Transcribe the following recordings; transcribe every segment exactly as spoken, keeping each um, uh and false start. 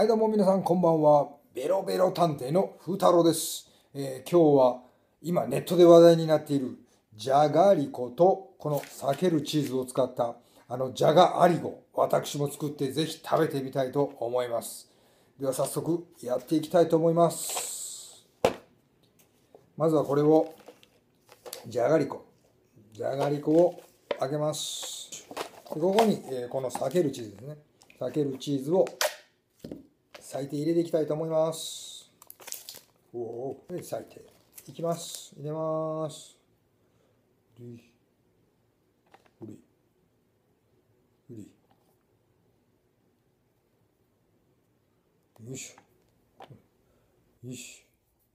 はいどうも皆さんこんばんは。ベロベロ探偵の風太郎です。えー今日は今ネットで話題になっているじゃがりことこの避けるチーズを使ったあのじゃがアリゴ、私も作ってぜひ食べてみたいと思います。では早速やっていきたいと思います。まずはこれをじゃがりこじゃがりこを揚げます。でここに、えーこの避けるチーズですね。避けるチーズを裂いて入れていきたいと思います。おお、で裂いていきます。入れます。うり、うり、うり。よいしょ。よいし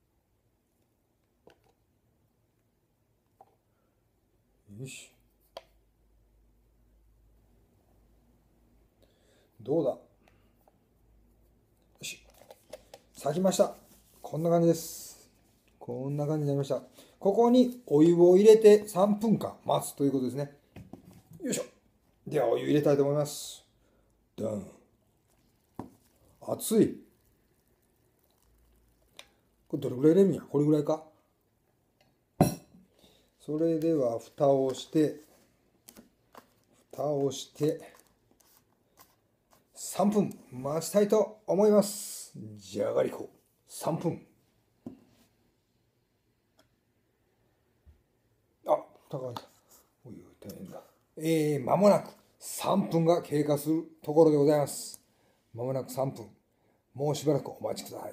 ょ。よいしょ。どうだ。よし。裂きました。こんな感じです。こんな感じになりました。ここにお湯を入れてさんぷんかん待つということですね。よいしょ。ではお湯入れたいと思います。ドン。熱い。これどれぐらい入れるんや。これぐらいか。それでは蓋をして蓋をしてさんぷん待ちたいと思います。じゃがりこさんぷん。あ、高い。お湯大変だ。えー、間もなくさんぷんが経過するところでございます。間もなくさんぷん。もうしばらくお待ちください。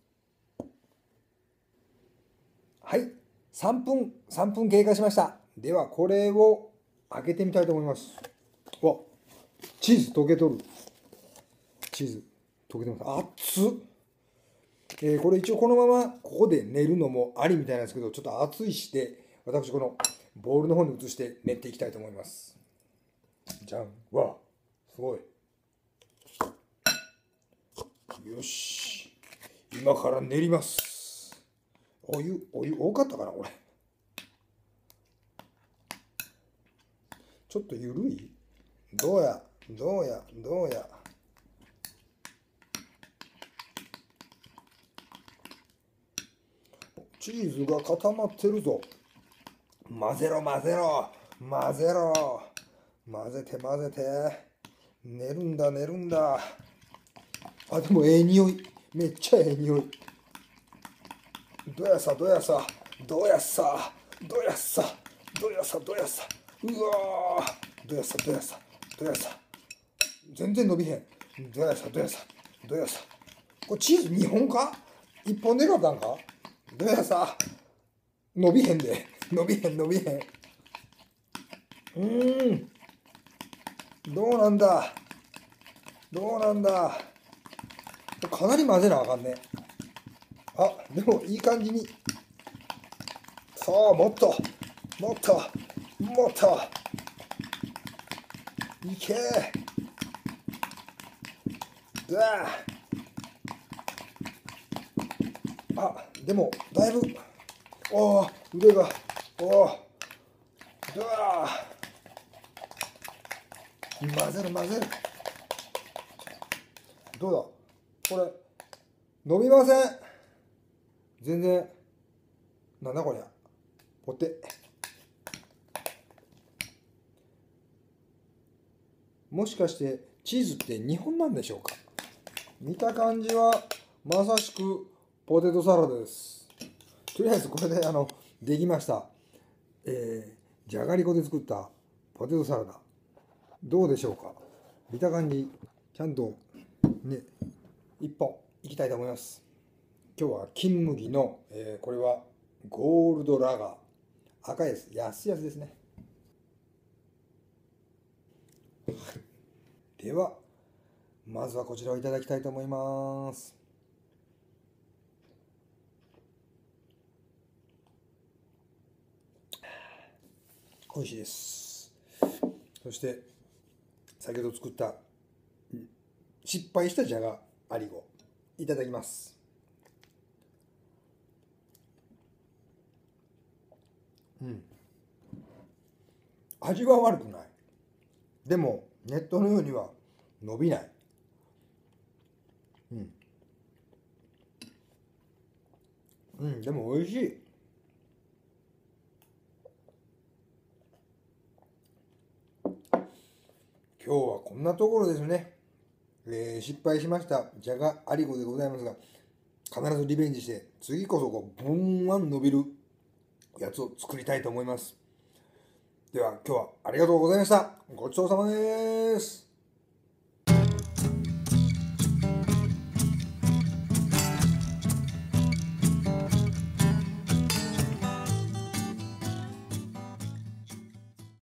はい、さんぷん、さんぷん経過しました。ではこれを開けてみたいと思います。わ、チーズ溶けとる。チーズ溶けてます。熱っ。えーこれ一応このままここで練るのもありみたいなんですけど、ちょっと熱いして私このボウルの方に移して練っていきたいと思います。じゃん。わ、すごい。よし、今から練ります。お湯お湯多かったかなこれ。ちょっとゆるい。どうやどうやどうや。チーズが固まってるぞ。混ぜろ混ぜろ混ぜろ混ぜて混ぜて。寝るんだ寝るんだ。あ、でもええ匂い。めっちゃええ匂い。どやさどやさどやさどやさどやさどやさ。うわー、どやさどやさどやさ。全然伸びへん。どやさどやさどやさ。これチーズにほんかいっぽんでよかったんか。どやさ伸びへんで。伸びへん伸びへん。うーん、どうなんだどうなんだ。かなり混ぜなあかんね。あ、でもいい感じに。さあ、もっともっともっといけ。だあ、でもだいぶ、おお、腕が、おお、だ混ぜる混ぜる。どうだこれ、伸びません。全然。なんだこりゃ。ポテ。もしかしてチーズってにほんなんでしょうか。見た感じはまさしくポテトサラダです。とりあえずこれであのできました。えー、じゃがりこで作ったポテトサラダ。どうでしょうか。見た感じちゃんとねいっぽんいきたいと思います。今日は金麦の、えーこれはゴールドラガー。赤いです。安いやつですね。ではまずはこちらをいただきたいと思います。美味しいです。そして先ほど作った失敗したじゃがアリゴいただきます。うん、味は悪くない。でもネットのようには伸びない。 うんうんでも美味しい。今日はこんなところですね。えー失敗しましたじゃがありごでございますが、必ずリベンジして次こそこうブンワン伸びるやつを作りたいと思います。では今日はありがとうございました。ごちそうさまです。